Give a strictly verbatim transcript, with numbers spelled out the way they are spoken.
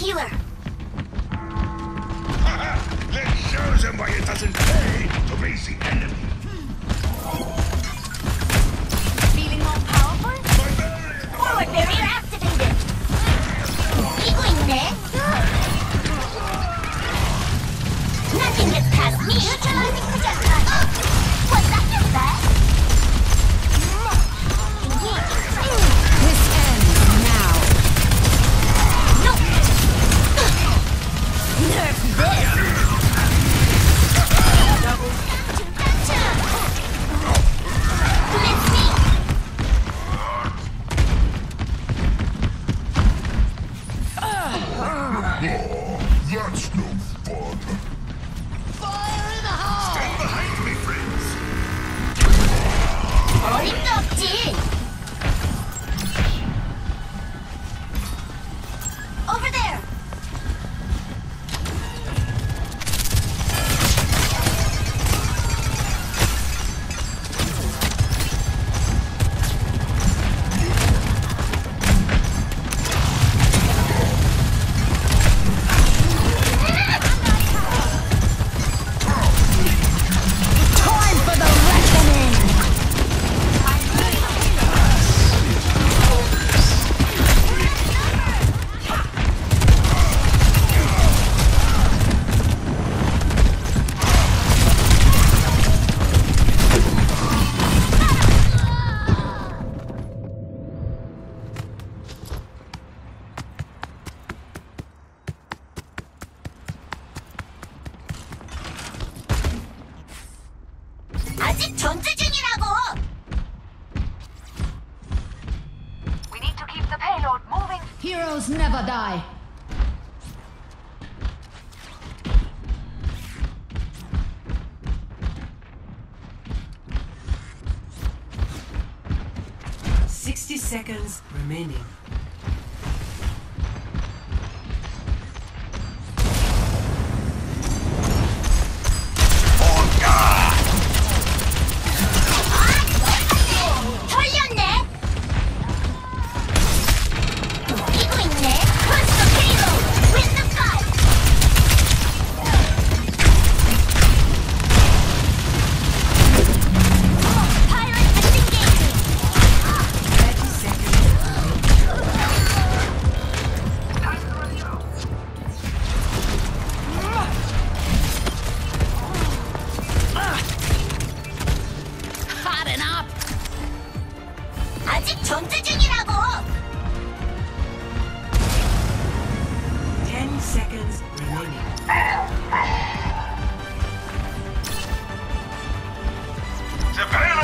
healer. Let's show them why it doesn't pay to face the enemy. Feeling more powerful? Forward barrier activated. 이기고 있네. Nothing gets past me. Neutralizing projectile. What's that you say? This ends now. No. Nerf this. Gotcha. Miss me. That's no fun. Fire in the hole. Stand behind me, friends. 어림도 없지. Over there. Time for the reckoning. 아직 전투 중이라고. We need to keep the payload moving. Heroes never die. Sixty seconds remaining. 털렸네. 이기고 있네. Push the payload. Win the fight. Pirate disengaging. Thirty seconds remaining. Harden up. 아직 전투 중이라고. Ten seconds remaining. The